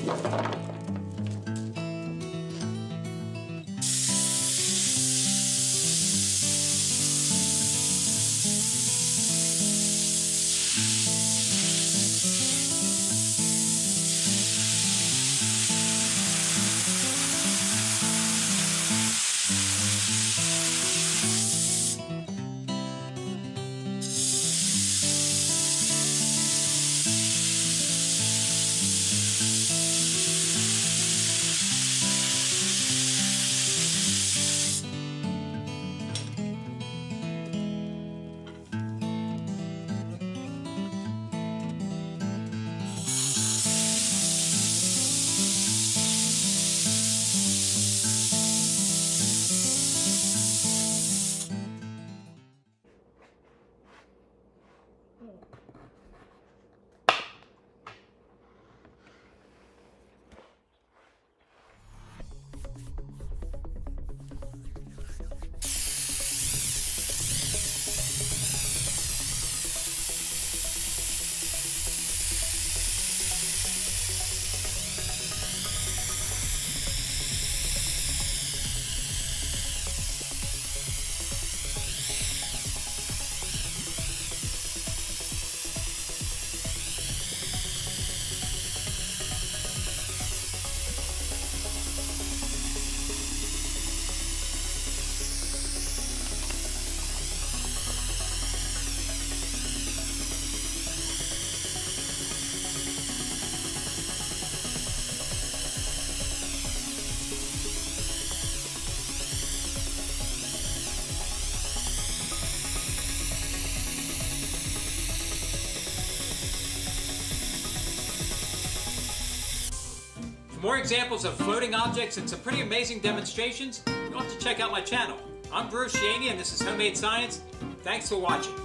For more examples of floating objects and some pretty amazing demonstrations, you'll have to check out my channel. I'm Bruce Shaney and this is Homemade Science. Thanks for watching.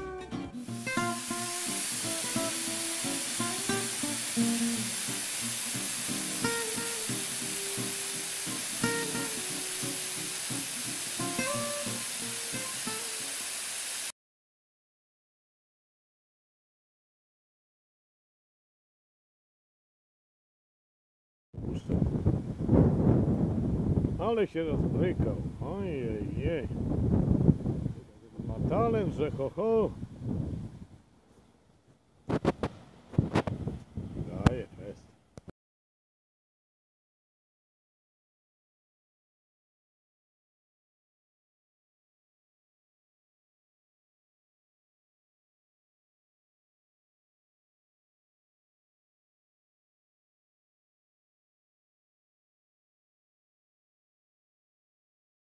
Ale się rozbrykał. Ojej. Ma talent, że ho ho.